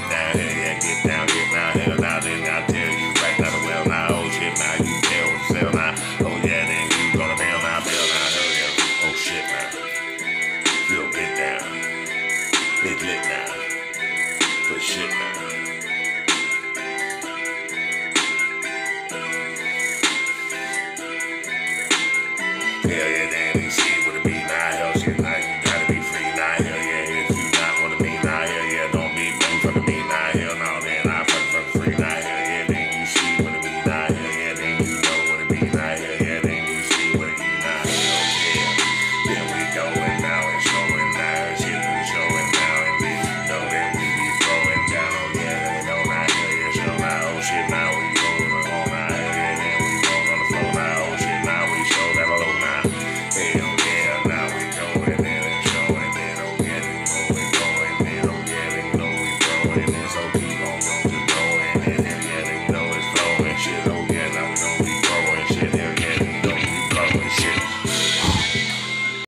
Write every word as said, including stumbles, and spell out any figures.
down, hell yeah, get down, get down, hell now, then I tell you right now the well now, oh shit now, you tell yourself now, oh yeah, then you gonna bail now, bail now, hell yeah, oh shit now, yo, get down, it's lit now, but shit now. Hell yeah, damn,